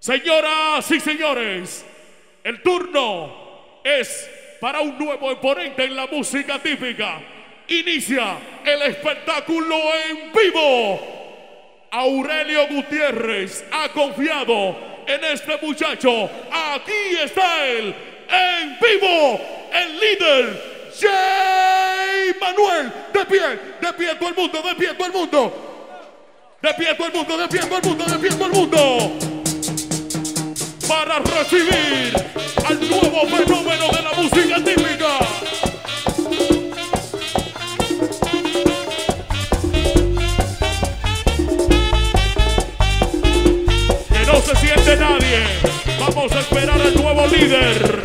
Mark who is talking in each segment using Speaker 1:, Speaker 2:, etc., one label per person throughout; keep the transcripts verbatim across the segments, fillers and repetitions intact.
Speaker 1: Señoras y señores, el turno es para un nuevo exponente en la música típica. Inicia el espectáculo en vivo. Aurelio Gutiérrez ha confiado en este muchacho. Aquí está él, en vivo, el líder, Jay Manuel. De pie, de pie todo el mundo, de pie todo el mundo. De pie todo el mundo, de pie todo el mundo, de pie todo el mundo. Para recibir al nuevo fenómeno de la música típica. Que no se siente nadie. Vamos a esperar al nuevo líder.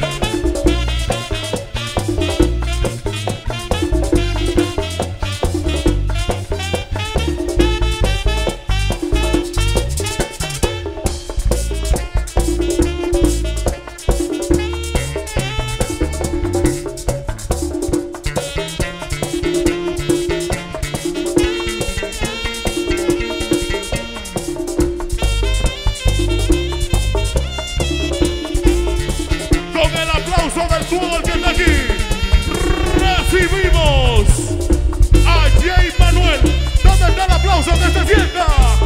Speaker 1: Todo el que está aquí, recibimos a Jay Manuel. ¿Dónde está el aplauso que se sienta?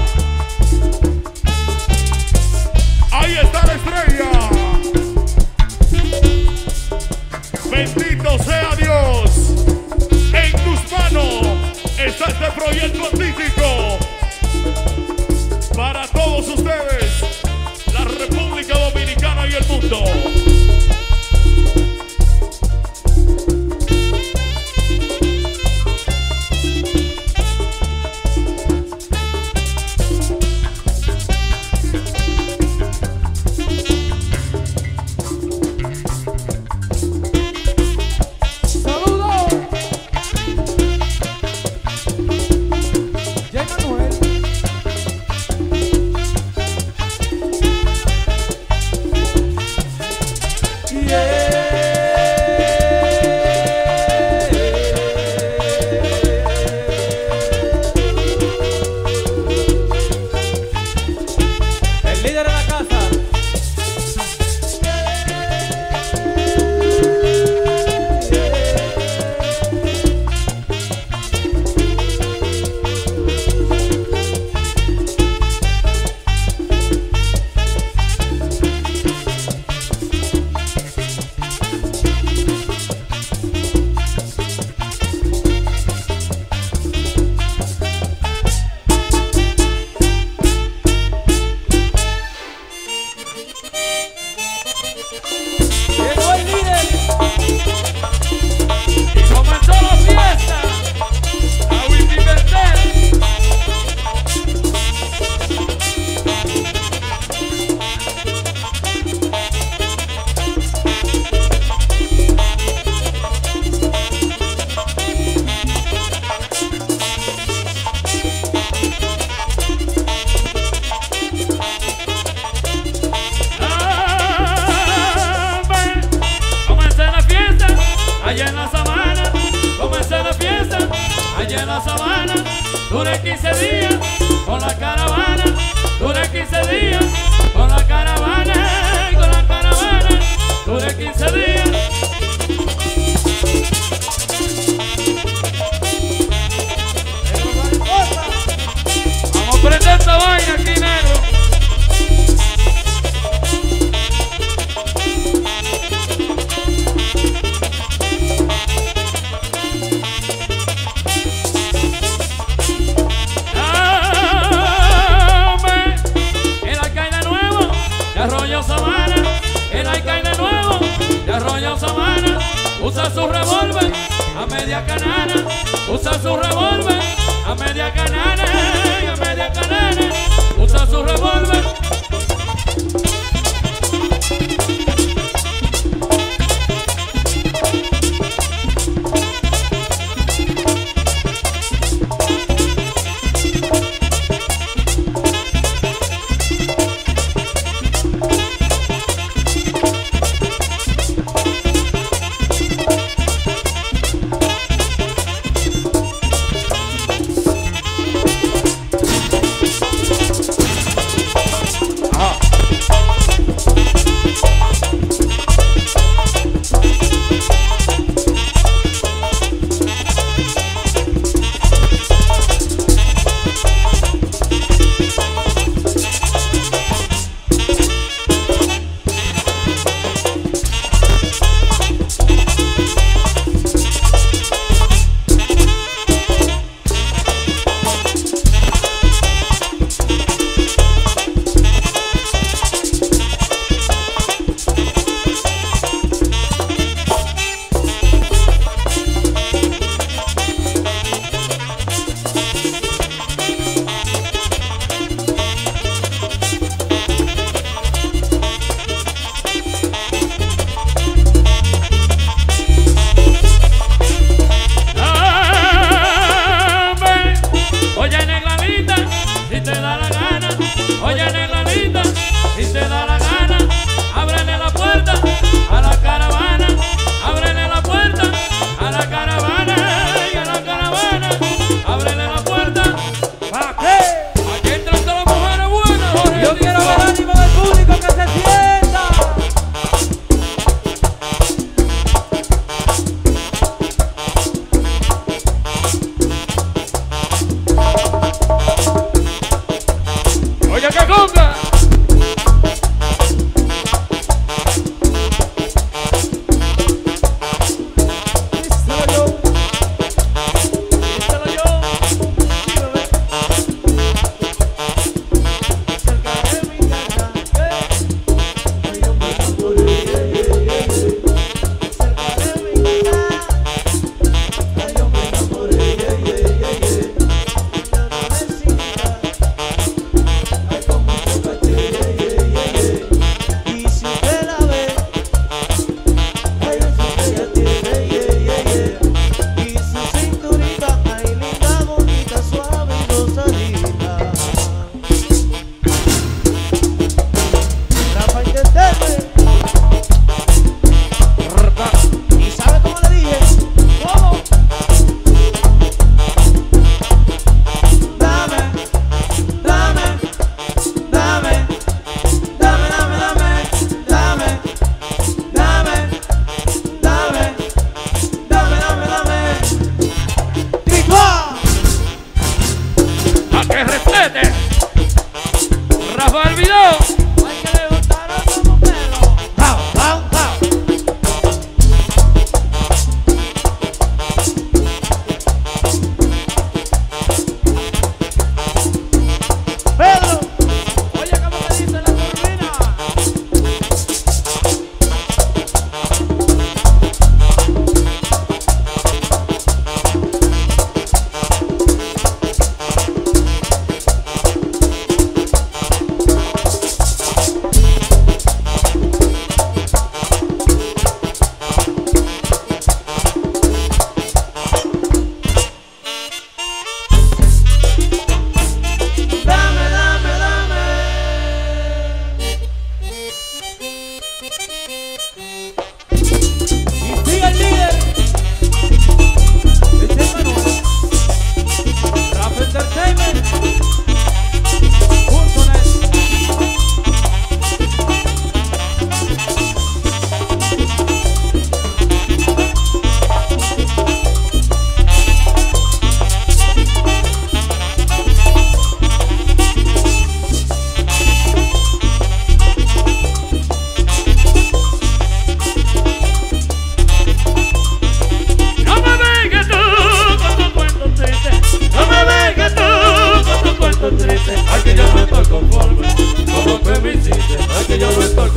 Speaker 1: Ahí está la estrella. Bendito sea Dios. En tus manos está este proyecto artístico para todos ustedes, la República Dominicana y el mundo.
Speaker 2: Allá en la sabana, comencé la fiesta. Allá en la sabana, duré quince días con la caravana. Duré quince días con la caravana. Con la caravana, duré quince días. Vamos a prender esta vaina aquí, negro. Usa su revólver a media canana. Usa su revólver a media canana. A media canana. Usa su revólver.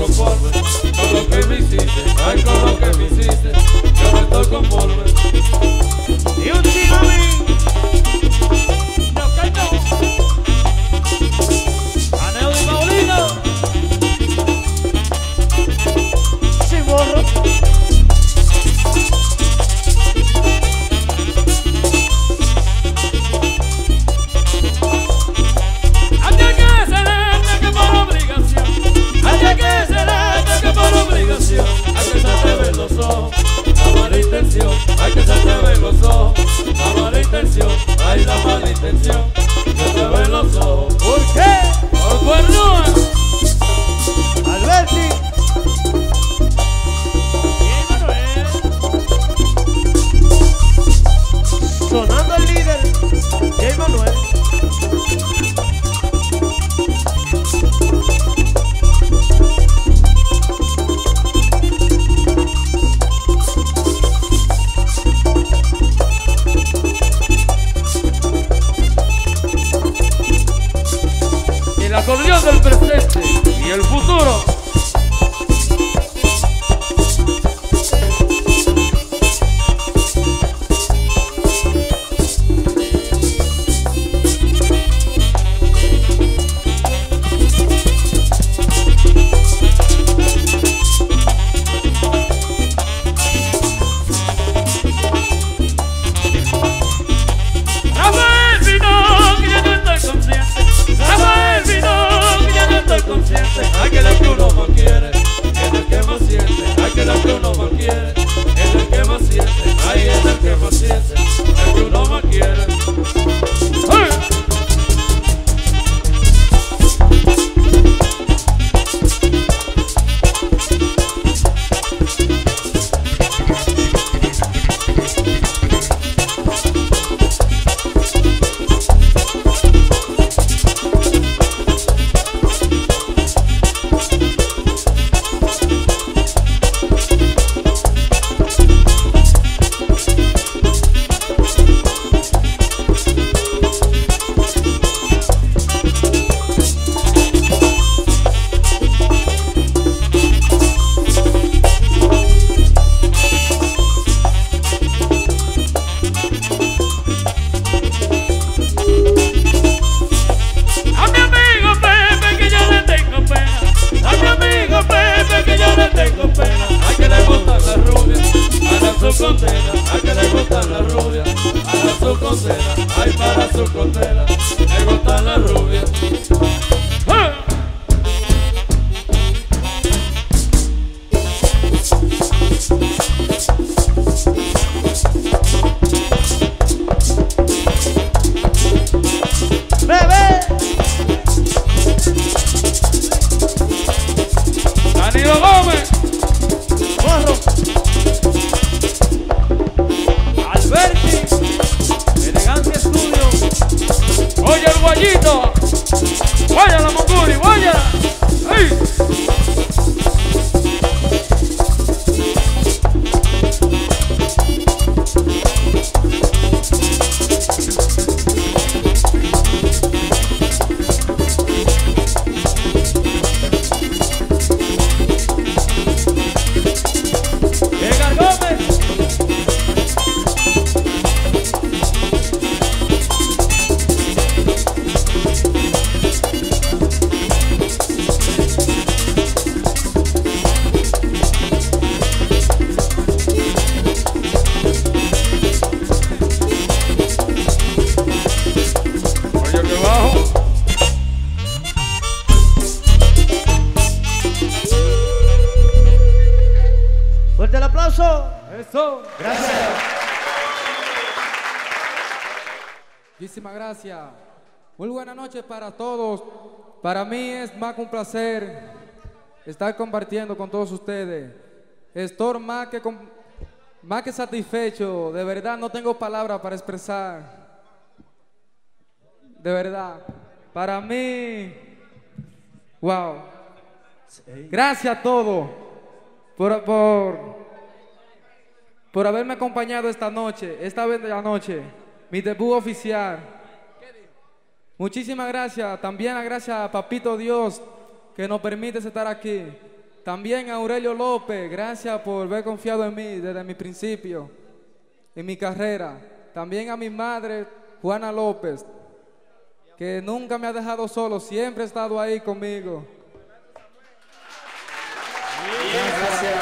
Speaker 2: conforme con lo que me hiciste, ay, con lo que me hiciste, yo no estoy conforme.
Speaker 3: Y un chico a mí, no canto. Aneo y Paulino, sin borro.
Speaker 2: Hasta que será que por obligación, hasta que será que por obligación, hay que se te ven los ojos, la mala intención, hay que se te ven los ojos, la mala intención, hay la mala intención, se te ven los ojos.
Speaker 3: ¿Por qué?
Speaker 2: Por cuernúa.
Speaker 3: Alberti. Sonando el líder, J. Manuel.
Speaker 2: El acordeón del presente y el futuro. Rafael vino, que ya no estoy consciente. Rafael vino, que ya no estoy consciente. Hay que lo que uno más quiere, es el que más siente. Hay que lo que uno más quiere, es el que más siente. Ahí es el que más siente, el que uno más quiere. ¡Hey! A mi amigo Pepe que yo le tengo pena, a mi amigo Pepe que yo le tengo pena. Hay que le gustan las rubias, a la su condena. Hay que le gustan las rubias, a la su condena. Hay para su condena, le gustan las rubias. ¡Eh!
Speaker 3: Bebé.
Speaker 2: Danilo Gómez,
Speaker 3: Borro. Alberti. Elegancia Estudio.
Speaker 2: oye el guayito, vaya la Monguri, vaya. ¡Ey!
Speaker 3: Edgar Gómez.
Speaker 2: Oye que bajo.
Speaker 3: Fuerte el aplauso.
Speaker 2: Eso.
Speaker 3: Gracias.
Speaker 4: Muchísimas gracias. Muy buenas noches para todos. Para mí es más que un placer estar compartiendo con todos ustedes. Estoy más que, com- más que satisfecho. De verdad no tengo palabras para expresar. De verdad. Para mí, wow. Gracias a todos por, por, por haberme acompañado esta noche, esta vez de la noche, mi debut oficial. Muchísimas gracias, también gracias a Papito Dios que nos permite estar aquí. También a Aurelio López, gracias por haber confiado en mí desde mi principio, en mi carrera. También a mi madre, Juana López, que nunca me ha dejado solo, siempre ha estado ahí conmigo. Gracias.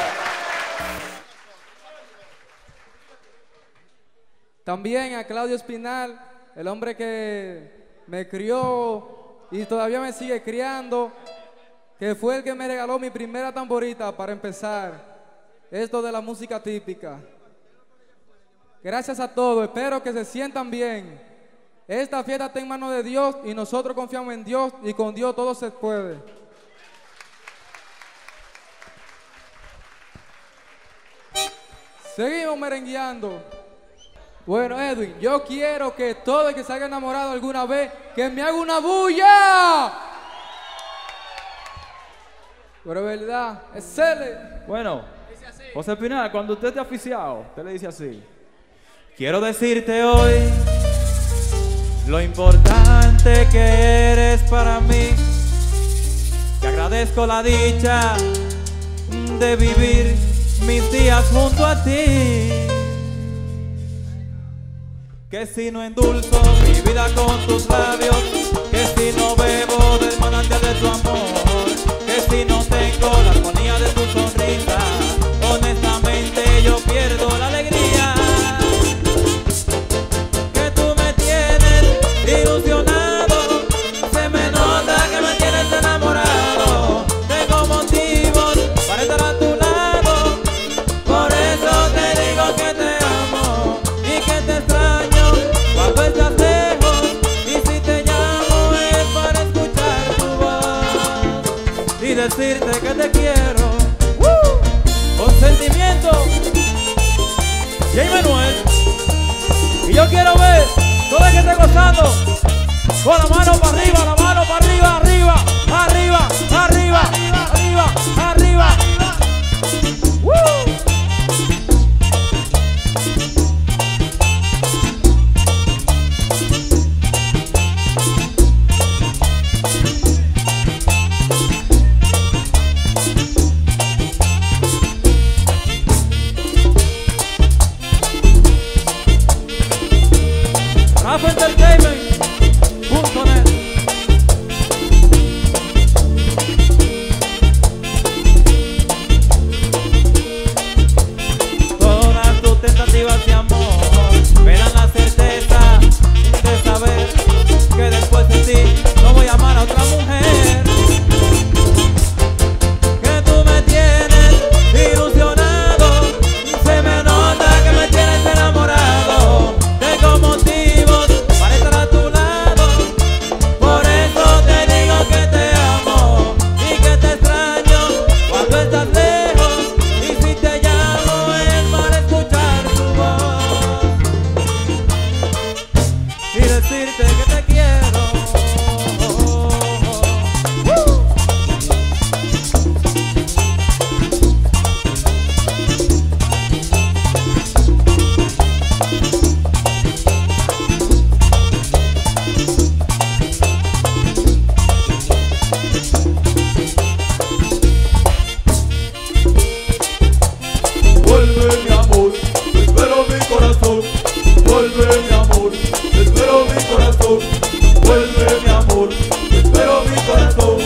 Speaker 4: También a Claudio Espinal, el hombre que me crió y todavía me sigue criando, que fue el que me regaló mi primera tamborita para empezar esto de la música típica. Gracias a todos, espero que se sientan bien. Esta fiesta está en manos de Dios y nosotros confiamos en Dios y con Dios todo se puede. Seguimos merengueando. Bueno, Edwin, yo quiero que todo el que se haya enamorado alguna vez, que me haga una bulla. Pero es verdad, es cele.
Speaker 5: Bueno, José Espinal, cuando usted esté aficiado, usted le dice así. Quiero decirte hoy lo importante que eres para mí. Te agradezco la dicha de vivir mis días junto a ti. Que si no endulzo mi vida con tus labios, que si no bebo del manantial de tu amor, que si no tengo la armonía de tu sonrisa, honestamente yo pierdo la alegría. Que tú me tienes ilusionado, se me nota que me tienes enamorado. Tengo motivos para estar a tu lado, por eso te digo que te amo y que te extraño cuando estás lejos, y si te llamo es para escuchar tu voz y decirte que te quiero. ¡Woo! Con sentimiento, Jay Manuel. Y yo quiero ver todo el que esté gozando con la mano para arriba, la mano para arriba, arriba, arriba, arriba, arriba, arriba. ¡Woo! Rafa Entertainment punto net. Todas tus tentativas de amor me dan la certeza de saber que después de ti no voy a amar a otra mujer. Que tú me tienes ilusionado, se me nota que me tienes enamorado. Tengo motivos para estar a tu lado, por eso te digo que te amo y que te extraño cuando estás lejos, y si te llamo es para escuchar tu voz y decirte que te quiero. ¡Woo!
Speaker 1: Vuelve mi amor, te espero mi corazón. Vuelve mi amor, te espero mi corazón. Vuelve mi amor, te espero mi corazón.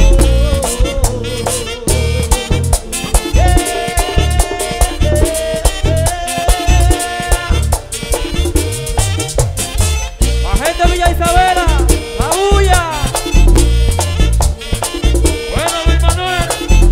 Speaker 5: La gente de Villa Isabela, la bulla. Bueno, Luis Manuel.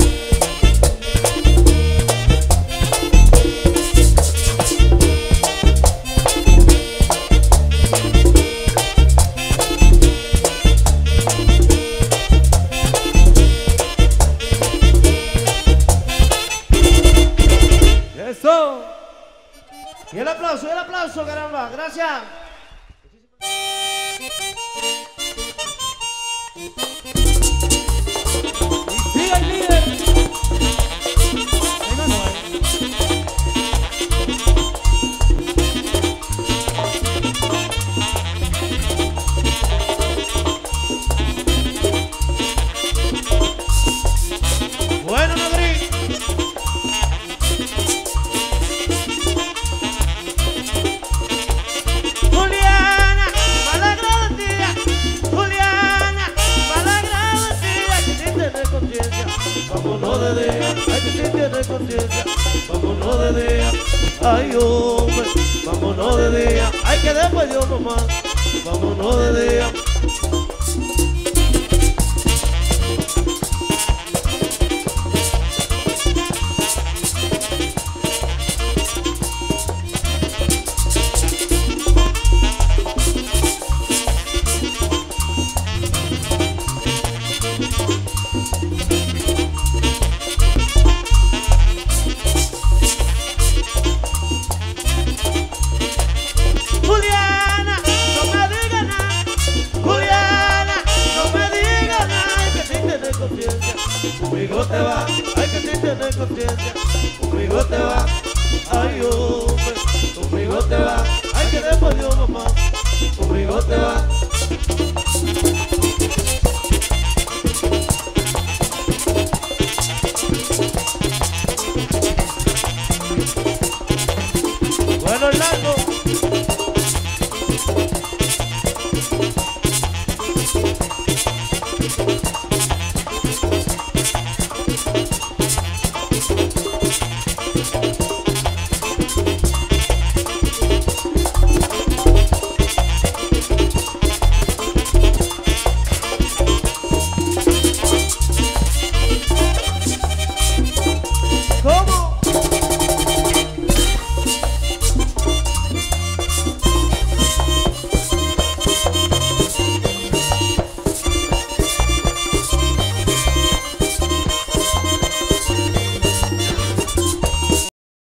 Speaker 5: Eso.
Speaker 3: Y el aplauso, y el aplauso, caramba. Gracias.
Speaker 5: Sigue el líder. Luis Manuel.
Speaker 3: Bueno, Madrid. conciencia, vámonos de día. Ay, hombre, vámonos de día. Ay, que después Dios mamá, vámonos de día. Conmigo te va, hay que sí tener conciencia. Conmigo te va, ay hombre. Conmigo te va, hay que después Dios mamá. Conmigo te va. Bueno, Orlando.